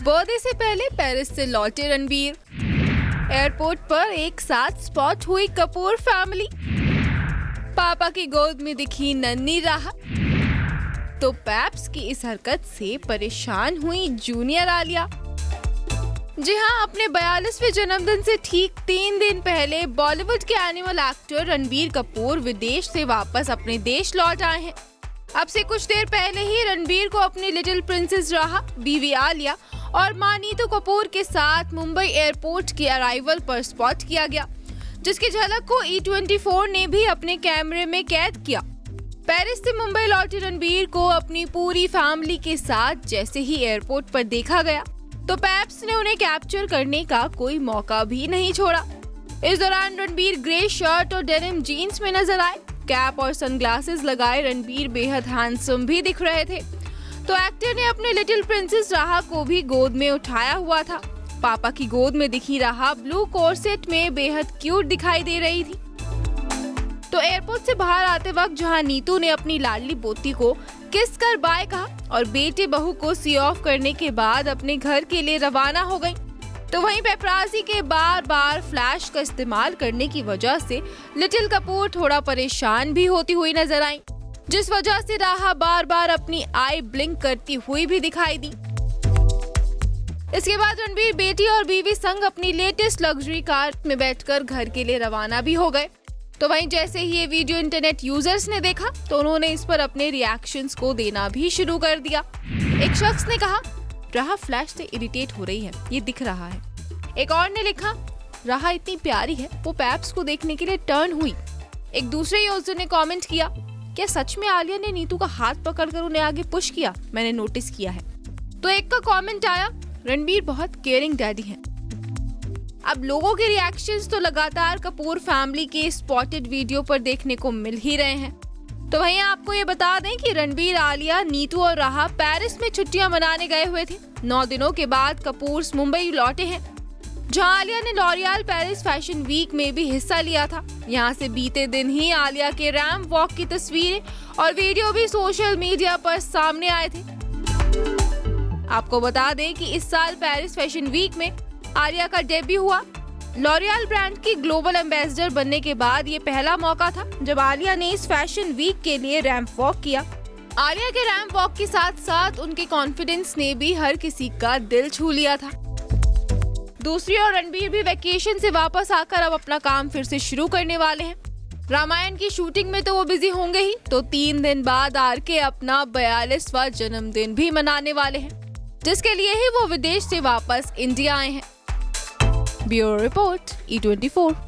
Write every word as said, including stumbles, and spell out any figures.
Birthday से पहले Paris से लौटे रणबीर। एयरपोर्ट पर एक साथ स्पॉट हुई कपूर फैमिली। पापा की गोद में दिखी नन्ही राहा। तो पैप्स की इस हरकत से परेशान हुई जूनियर आलिया। जी हाँ, अपने बयालीसवें जन्मदिन से ठीक तीन दिन पहले बॉलीवुड के एनिमल एक्टर रणबीर कपूर विदेश से वापस अपने देश लौट आए हैं। अब से कुछ देर पहले ही रणबीर को अपनी लिटिल प्रिंसेस राहा, बीवी आलिया और मां नीतू कपूर के साथ मुंबई एयरपोर्ट की अराइवल पर स्पॉट किया गया, जिसकी झलक को ई ट्वेंटी फोर ने भी अपने कैमरे में कैद किया। पेरिस से मुंबई लौटे रणबीर को अपनी पूरी फैमिली के साथ जैसे ही एयरपोर्ट पर देखा गया तो पैप्स ने उन्हें कैप्चर करने का कोई मौका भी नहीं छोड़ा। इस दौरान रणबीर ग्रे शर्ट और डेनिम जीन्स में नजर आए। कैप और सनग्लासेस लगाए रणबीर बेहद हैंडसम भी दिख रहे थे। तो एक्टर ने अपने लिटिल प्रिंसेस राहा को भी गोद में उठाया हुआ था। पापा की गोद में दिखी राहा ब्लू कोर्सेट में बेहद क्यूट दिखाई दे रही थी। तो एयरपोर्ट से बाहर आते वक्त जहां नीतू ने अपनी लाडली पोती को किस कर बाय कहा और बेटे बहू को सी ऑफ करने के बाद अपने घर के लिए रवाना हो गयी, तो वहीं पेपराजी के बार बार फ्लैश का इस्तेमाल करने की वजह से लिटिल कपूर थोड़ा परेशान भी होती हुई नजर आई, जिस वजह से राहा बार बार अपनी आई ब्लिंक करती हुई भी दिखाई दी। इसके बाद रणबीर बेटी और बीवी संग अपनी लेटेस्ट लग्जरी कार में बैठकर घर के लिए रवाना भी हो गए। तो वहीं जैसे ही ये वीडियो इंटरनेट यूजर्स ने देखा तो उन्होंने इस पर अपने रिएक्शंस को देना भी शुरू कर दिया। एक शख्स ने कहा, राहा फ्लैश से इरिटेट हो रही है, ये दिख रहा है। एक और ने लिखा, राहा इतनी प्यारी है, वो पैप्स को देखने के लिए टर्न हुई। एक दूसरे यूजर ने कमेंट किया, क्या सच में आलिया ने नीतू का हाथ पकड़कर उन्हें आगे पुश किया? मैंने नोटिस किया है। तो एक का कमेंट आया, रणबीर बहुत केयरिंग डैडी है। अब लोगों के रिएक्शंस तो लगातार कपूर फैमिली के स्पॉटेड वीडियो पर देखने को मिल ही रहे हैं। तो वहीं आपको ये बता दें कि रणबीर, आलिया, नीतू और राहा पेरिस में छुट्टियां मनाने गए हुए थे। नौ दिनों के बाद कपूर मुंबई लौटे हैं, जहां आलिया ने लॉरियल पेरिस फैशन वीक में भी हिस्सा लिया था। यहां से बीते दिन ही आलिया के रैंप वॉक की तस्वीरें और वीडियो भी सोशल मीडिया पर सामने आए थे। आपको बता दें कि इस साल पेरिस फैशन वीक में आलिया का डेब्यू हुआ। लॉरियल ब्रांड की ग्लोबल एम्बेसडर बनने के बाद ये पहला मौका था जब आलिया ने इस फैशन वीक के लिए रैंप वॉक किया। आलिया के रैंप वॉक के साथ साथ उनके कॉन्फिडेंस ने भी हर किसी का दिल छू लिया था। दूसरी ओर रणबीर भी वैकेशन से वापस आकर अब अपना काम फिर से शुरू करने वाले हैं। रामायण की शूटिंग में तो वो बिजी होंगे ही, तो तीन दिन बाद आर के अपना बयालीसवां जन्मदिन भी मनाने वाले हैं, जिसके लिए ही वो विदेश से वापस इंडिया आए हैं। Bureau report, E twenty four.